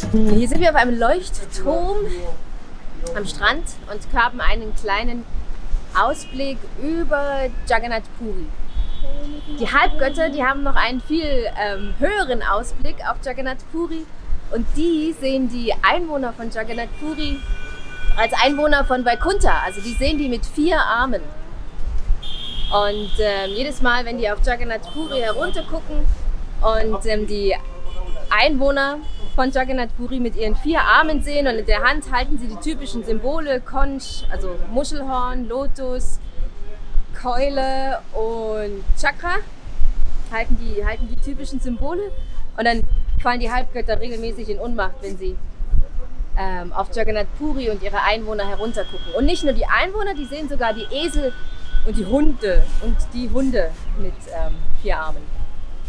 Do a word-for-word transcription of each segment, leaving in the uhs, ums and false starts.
Hier sind wir auf einem Leuchtturm am Strand und haben einen kleinen Ausblick über Jagannath Puri. Die Halbgötter, die haben noch einen viel ähm, höheren Ausblick auf Jagannath Puri und die sehen die Einwohner von Jagannath Puri als Einwohner von Vaikuntha, also die sehen die mit vier Armen. Und ähm, jedes Mal, wenn die auf Jagannath Puri heruntergucken und ähm, die Einwohner von Jagannath Puri mit ihren vier Armen sehen und in der Hand halten sie die typischen Symbole, Conch, also Muschelhorn, Lotus, Keule und Chakra, halten die, halten die typischen Symbole und dann fallen die Halbgötter regelmäßig in Ohnmacht, wenn sie ähm, auf Jagannath Puri und ihre Einwohner heruntergucken. Und nicht nur die Einwohner, die sehen sogar die Esel und die Hunde und die Hunde mit ähm, vier Armen.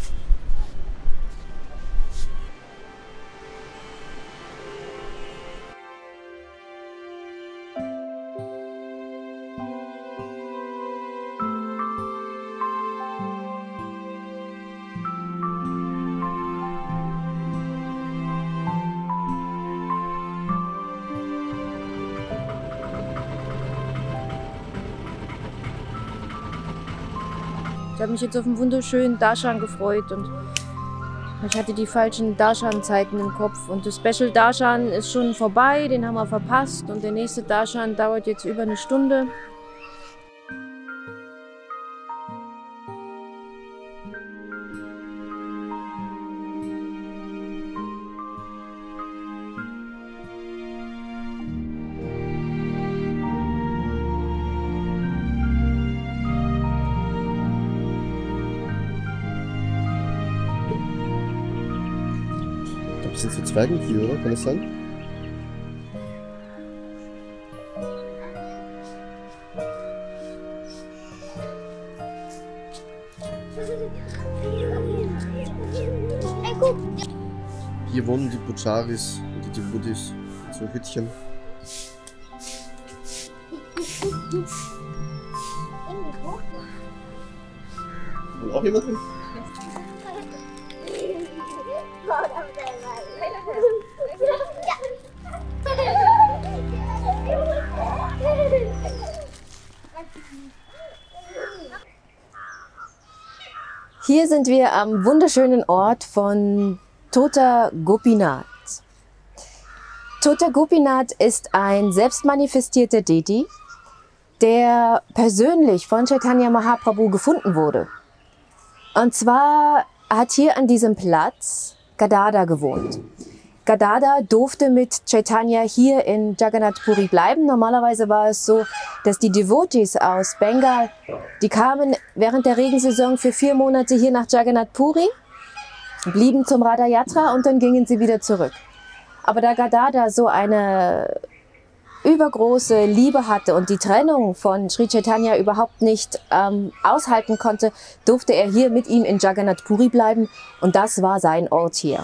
Ich habe mich jetzt auf einen wunderschönen Darshan gefreut und ich hatte die falschen Darshan-Zeiten im Kopf. Und das Special Darshan ist schon vorbei, den haben wir verpasst und der nächste Darshan dauert jetzt über eine Stunde. Das sind so Zwergenvieh, oder? Kann das sein? Hier wohnen die Pujaris und die Devotis. So Hütchen. Und auch jemand drin? Hier sind wir am wunderschönen Ort von Tota Gopinath. Tota Gopinath ist ein selbstmanifestierter Deity, der persönlich von Chaitanya Mahaprabhu gefunden wurde. Und zwar hat hier an diesem Platz Gadada gewohnt. Gadada durfte mit Chaitanya hier in Jagannath Puri bleiben. Normalerweise war es so, dass die Devotees aus Bengal, die kamen während der Regensaison für vier Monate hier nach Jagannath Puri, blieben zum Radha Yatra und dann gingen sie wieder zurück. Aber da Gadada so eine übergroße Liebe hatte und die Trennung von Sri Chaitanya überhaupt nicht ähm, aushalten konnte, durfte er hier mit ihm in Jagannath Puri bleiben und das war sein Ort hier.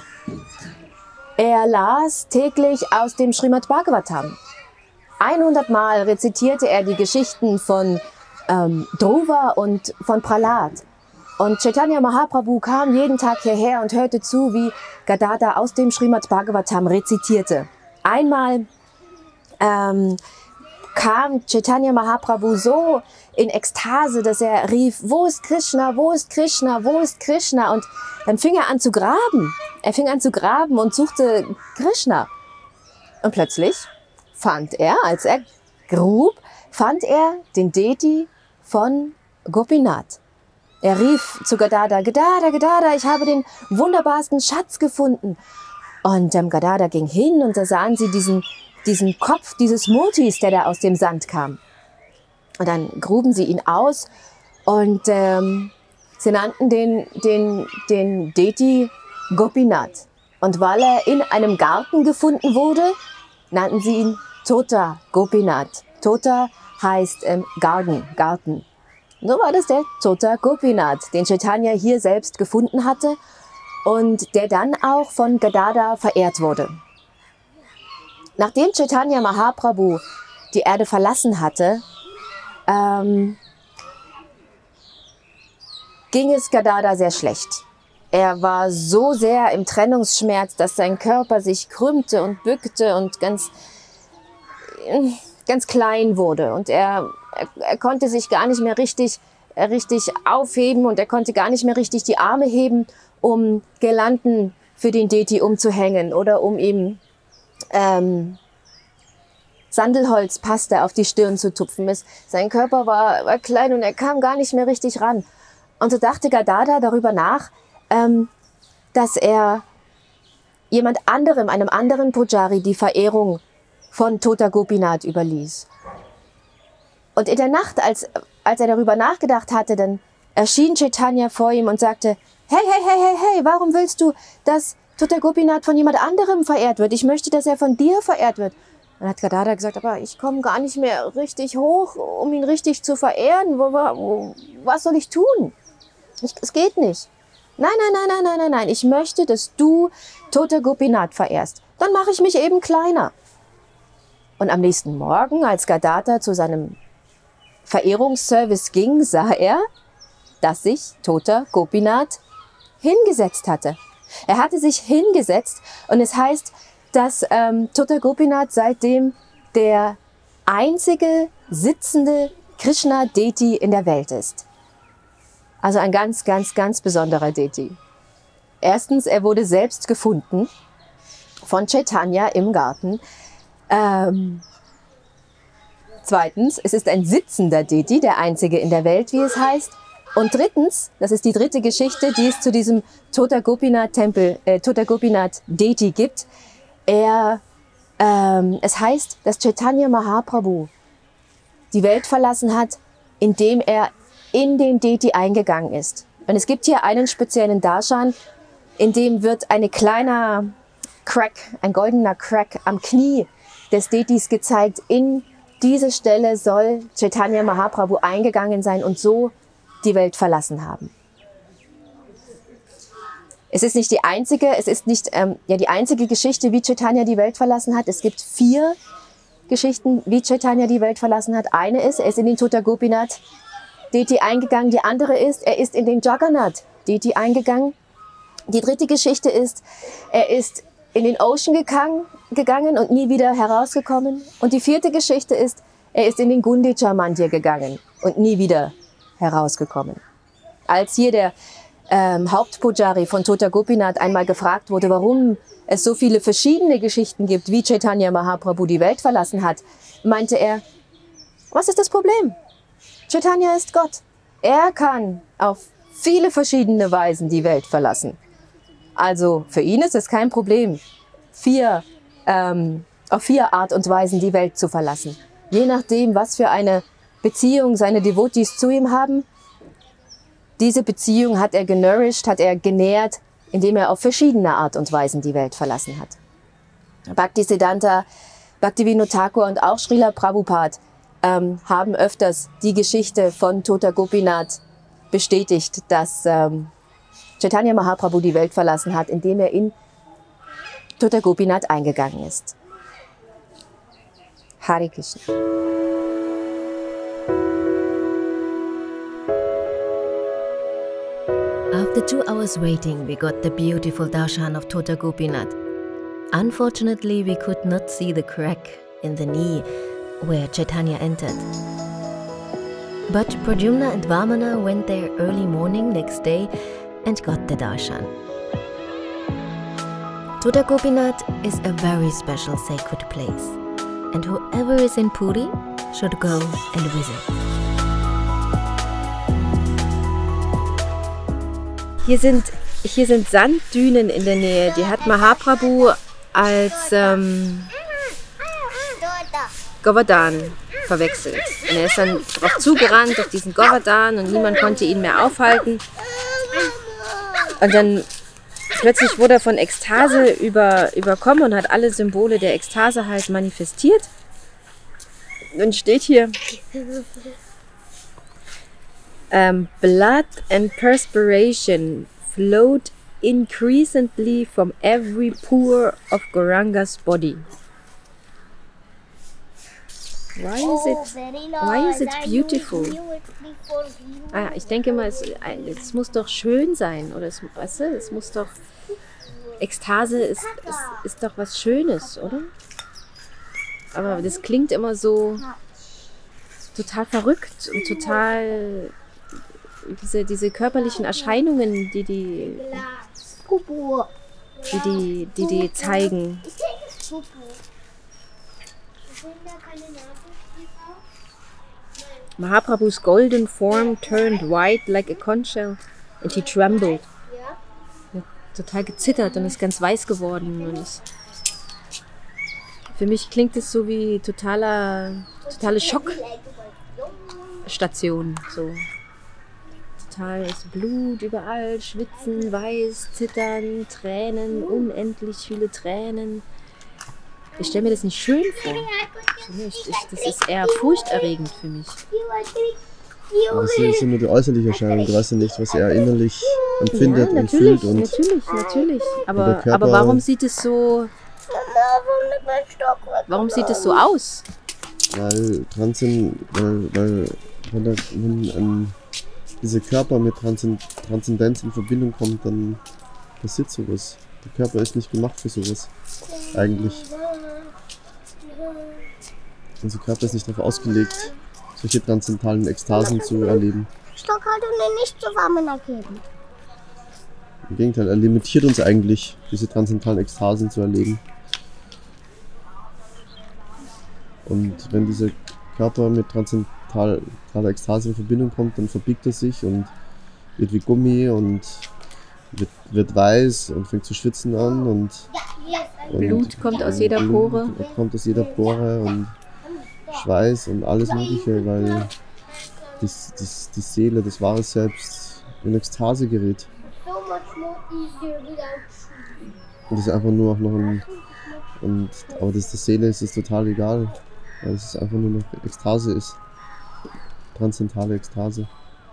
Er las täglich aus dem Srimad Bhagavatam. hundert Mal rezitierte er die Geschichten von ähm, Dhruva und von Prahlad. Und Chaitanya Mahaprabhu kam jeden Tag hierher und hörte zu, wie Gadada aus dem Srimad Bhagavatam rezitierte. Einmal ähm, kam Chaitanya Mahaprabhu so in Ekstase, dass er rief, wo ist Krishna, wo ist Krishna, wo ist Krishna? Und dann fing er an zu graben. Er fing an zu graben und suchte Krishna. Und plötzlich fand er, als er grub, fand er den Deity von Gopinath. Er rief zu Gadada, Gadada, Gadada, ich habe den wunderbarsten Schatz gefunden. Und ähm, Gadada ging hin und da sahen sie diesen, diesen Kopf dieses Murtis, der da aus dem Sand kam. Und dann gruben sie ihn aus und ähm, sie nannten den, den, den Deity Gopinath. Und weil er in einem Garten gefunden wurde, nannten sie ihn Tota Gopinath. Tota heißt ähm, Garten, Garten. So war das der Tota Gopinath, den Chaitanya hier selbst gefunden hatte und der dann auch von Gadada verehrt wurde. Nachdem Chaitanya Mahaprabhu die Erde verlassen hatte, ähm, ging es Gadada sehr schlecht. Er war so sehr im Trennungsschmerz, dass sein Körper sich krümmte und bückte und ganz, ganz klein wurde. Und er, er, er konnte sich gar nicht mehr richtig, richtig aufheben und er konnte gar nicht mehr richtig die Arme heben, um Girlanden für den Deity umzuhängen oder um ihm ähm, Sandelholzpaste auf die Stirn zu tupfen. Sein Körper war, war klein und er kam gar nicht mehr richtig ran. Und so dachte Gadadhar darüber nach, ähm, dass er jemand anderem, einem anderen Pujari, die Verehrung von Tota Gopinath überließ. Und in der Nacht, als, als er darüber nachgedacht hatte, dann erschien Chaitanya vor ihm und sagte, hey, hey, hey, hey, hey, warum willst du, dass Tota Gopinath von jemand anderem verehrt wird? Ich möchte, dass er von dir verehrt wird. Dann hat Gadadhar gesagt, aber ich komme gar nicht mehr richtig hoch, um ihn richtig zu verehren. Wo, wo, was soll ich tun? Ich, es geht nicht. Nein, nein, nein, nein, nein, nein, nein. Ich möchte, dass du Tota Gopinath verehrst. Dann mache ich mich eben kleiner. Und am nächsten Morgen, als Gadadhar zu seinem Verehrungsservice ging, sah er, dass sich Tota Gopinath hingesetzt hatte. Er hatte sich hingesetzt und es heißt, dass ähm, Tota Gopinath seitdem der einzige sitzende Krishna-Deity in der Welt ist. Also ein ganz, ganz, ganz besonderer Deity. Erstens, er wurde selbst gefunden von Chaitanya im Garten. Ähm, zweitens, es ist ein sitzender Deity, der einzige in der Welt, wie es heißt. Und drittens, das ist die dritte Geschichte, die es zu diesem Tota Gopinath Tempel, äh, Tota Gopinath Deity gibt. Er, ähm, es heißt, dass Chaitanya Mahaprabhu die Welt verlassen hat, indem er in den Deity eingegangen ist. Und es gibt hier einen speziellen Darshan, in dem wird eine kleiner Crack, ein goldener Crack am Knie des Deities gezeigt. In diese Stelle soll Chaitanya Mahaprabhu eingegangen sein und so die Welt verlassen haben. Es ist nicht die einzige, es ist nicht ähm, ja, die einzige Geschichte, wie Chaitanya die Welt verlassen hat. Es gibt vier Geschichten, wie Chaitanya die Welt verlassen hat. Eine ist, er ist in den Tota Gopinath Deity eingegangen. Die andere ist, er ist in den Jagannath Deity eingegangen. Die dritte Geschichte ist, er ist in den Ocean gegangen, gegangen und nie wieder herausgekommen. Und die vierte Geschichte ist, er ist in den Gundicha Mandir gegangen und nie wieder herausgekommen. Als hier der ähm, Hauptpujari von Tota Gopinath einmal gefragt wurde, warum es so viele verschiedene Geschichten gibt, wie Chaitanya Mahaprabhu die Welt verlassen hat, meinte er, was ist das Problem? Chaitanya ist Gott. Er kann auf viele verschiedene Weisen die Welt verlassen. Also für ihn ist es kein Problem, vier, ähm, auf vier Art und Weisen die Welt zu verlassen. Je nachdem, was für eine Beziehung seine Devotees zu ihm haben, diese Beziehung hat er genourished, hat er genährt, indem er auf verschiedene Art und Weisen die Welt verlassen hat. Bhaktisiddhanta, Bhaktivinoda Thakur und auch Srila Prabhupada ähm, haben öfters die Geschichte von Tota Gopinath bestätigt, dass ähm, Chaitanya Mahaprabhu die Welt verlassen hat, indem er in Tota Gopinath eingegangen ist. Hare Krishna. After two hours waiting, we got the beautiful darshan of Tota Gopinath. Unfortunately, we could not see the crack in the knee where Chaitanya entered. But Pradyumna and Vamana went there early morning next day and got the darshan. Tota Gopinath is a very special sacred place, and whoever is in Puri should go and visit. Hier sind, hier sind Sanddünen in der Nähe. Die hat Mahaprabhu als ähm, Govardhan verwechselt. Und er ist dann drauf zugerannt, auf diesen Govardhan, und niemand konnte ihn mehr aufhalten. Und dann plötzlich wurde er von Ekstase über, überkommen und hat alle Symbole der Ekstase halt manifestiert. Dann steht hier, Um, blood and perspiration flowed increasingly from every pore of Gauranga's body. Why is it, why is it beautiful? Ah, ich denke mal, es, es muss doch schön sein. Oder es, weißt du, es muss doch... Ekstase ist, ist, ist doch was Schönes, oder? Aber das klingt immer so total verrückt und total... Diese, diese körperlichen Erscheinungen, die die, die, die, die, die zeigen. Mahaprabhu's golden form turned white like a conch shell and he trembled. Er hat total gezittert und ist ganz weiß geworden. Und ist, für mich klingt es so wie totaler, totale Schockstation. So. Total ist Blut überall, Schwitzen, Weiß, Zittern, Tränen, unendlich viele Tränen. Ich stelle mir das nicht schön vor. Ich, ich, das ist eher furchterregend für mich. Aber das ist nur die äußerliche Erscheinung. Du weißt ja nicht, was er innerlich empfindet Ja, und fühlt. Und natürlich, natürlich. Aber, der Körper- aber warum sieht es so... Warum sieht es so aus? weil, Transen, weil, weil wenn, der, wenn ein, dieser Körper mit Transen, Transzendenz in Verbindung kommt, dann passiert sowas. Der Körper ist nicht gemacht für sowas. Eigentlich. Unser Körper ist nicht darauf ausgelegt, solche transzendentalen Ekstasen zu erleben. Stock hat und nicht so warm in der Kälte. Im Gegenteil, er limitiert uns eigentlich, diese transzendentalen Ekstasen zu erleben. Und wenn dieser Körper mit transzendentaler Ekstase in Verbindung kommt, dann verbiegt er sich und wird wie Gummi und wird, wird weiß und fängt zu schwitzen an. Und, und Blut kommt aus jeder Blut Pore. kommt aus jeder Pore und Schweiß und alles Mögliche, weil das, das, die Seele, das wahre Selbst in Ekstase gerät. Und das ist einfach nur auch noch ein... Und, aber das der Seele ist es total egal, weil es einfach nur noch Ekstase ist. Transzendentale Ekstase.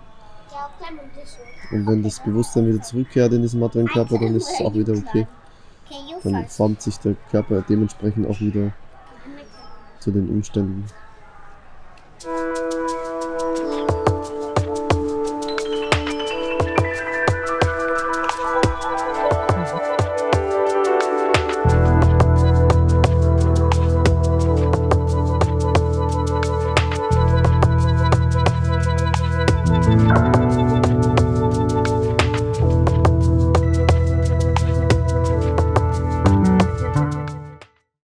Und wenn das Bewusstsein wieder zurückkehrt in diesen materiellen Körper, dann ist es auch wieder okay. Dann formt sich der Körper dementsprechend auch wieder zu den Umständen.